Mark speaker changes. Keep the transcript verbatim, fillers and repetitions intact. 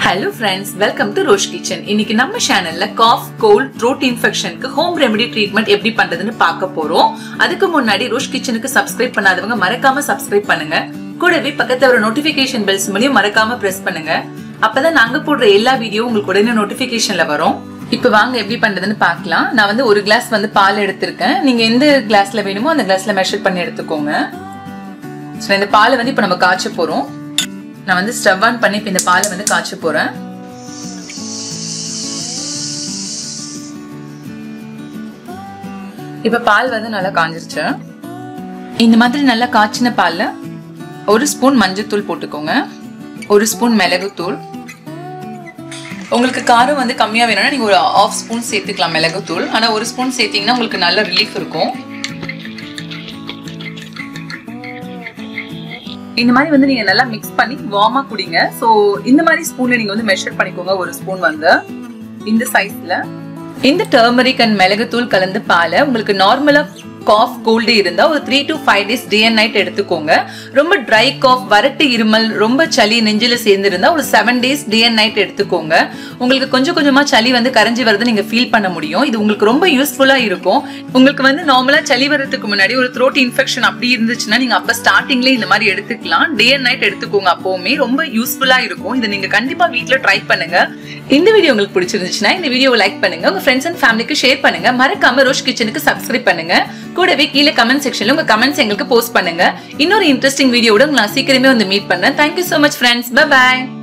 Speaker 1: Hello friends, welcome to Rosh Kitchen. இன்னைக்கு நம்ம சேனல்ல cough, cold, throat infection க்கு home remedy treatment எப்படி பண்றதுன்னு பார்க்க போறோம். அதுக்கு முன்னாடி Rosh Kitchen-க்கு subscribe பண்ணாதவங்க மறக்காம subscribe பண்ணுங்க. கூடவே பக்கத்துல ஒரு notification bells மூலயும் மறக்காம press பண்ணுங்க. அப்பதான் நாங்க போடுற எல்லா வீடியோ உங்களுக்கு உடனே notificationல வரும். இப்போ வாங்க எப்படி பண்றதுன்னு பார்க்கலாம். நான் வந்து ஒரு கிளாஸ் வந்து பால் எடுத்துர்க்கேன். நீங்க எந்த கிளாஸ்ல வேணுமோ அந்த கிளாஸ்ல மெஷர் பண்ணி எடுத்துக்கோங்க. சோ இந்த பாலை வந்து இப்போ நம்ம காய்ச்ச போறோம். நான் வந்து ஸ்டவ் ஆன் பண்ணி இந்த பாலை வந்து காய்ச்ச போறேன். இப்ப பால் வந்து நல்லா காஞ்சிருச்சு. இந்த மாதிரி நல்லா காய்ச்சின பால்ல ஒரு ஸ்பூன் மஞ்சள் போட்டுக்கோங்க, ஒரு ஸ்பூன் மிளகு தூள். உங்களுக்கு காரம் வந்து கம்மியா வேணும்னா நீங்க ஒரு ஹாஃப் ஸ்பூன் சேர்த்துக்கலாம் மிளகு தூள். ஆனா ஒரு ஸ்பூன் சேர்த்தீங்கன்னா உங்களுக்கு நல்ல ரிலீஃப் இருக்கும். இந்த மாதிரி வந்து நீங்க நல்லா மிக்ஸ் பண்ணி வார்மா குடிங்க. சோ இந்த மாதிரி ஸ்பூன்ல நீங்க வந்து மெஷர் பண்ணிக்கோங்க. ஒரு ஸ்பூன் வந்து இந்த சைஸ்ல. இந்த டர்மரிக் அண்ட் மிளகு தூள் கலந்து பாலை உங்களுக்கு நார்மலா காஃப் கோல்டு இருந்தா ஒரு three to five days day and night எடுத்துக்கோங்க. ரொம்ப ட்ரை காஃப், வறட்டு இருமல், ரொம்ப சளி நெஞ்சில சேர்ந்து இருந்தா ஒரு seven days day and night எடுத்துக்கோங்க. உங்களுக்கு கொஞ்சம் கொஞ்சமா சளி வந்து கரைஞ்சி வரது நீங்க ஃபீல் பண்ண முடியும். இது உங்களுக்கு ரொம்ப யூஸ்ஃபுல்லா இருக்கும். உங்களுக்கு வந்து நார்மலா சளி வரதுக்கு முன்னாடி ஒரு த்ரோட் இன்ஃபெக்ஷன் அப்படி இருந்துச்சுன்னா நீங்க அப்ப ஸ்டார்டிங்ல இந்த மாதிரி எடுத்துக்கலாம். டே அண்ட் நைட் எடுத்துக்கோங்க. அப்பவுமே ரொம்ப யூஸ்ஃபுல்லா இருக்கும். இதை நீங்க கண்டிப்பா வீட்ல ட்ரை பண்ணுங்க. இந்த வீடியோ உங்களுக்கு பிடிச்சிருந்துச்சுன்னா இந்த வீடியோவை லைக் பண்ணுங்க, உங்க ஃப்ரெண்ட்ஸ் அண்ட் ஃபேமிலிக்கு ஷேர் பண்ணுங்க. மறக்காம ரோஷ் கிச்சனுக்கு சப்ஸ்கிரைப் பண்ணுங்க. கூடவே கீழே கமெண்ட் செக்ஷன்ல உங்க கமெண்ட்ஸ் எங்களுக்கு போஸ்ட் பண்ணுங்க. இன்னொரு இன்ட்ரெஸ்டிங் வீடியோட உங்களை நான் சீக்கிரமே வந்து மீட் பண்றேன். Thank you so much friends. Bye bye.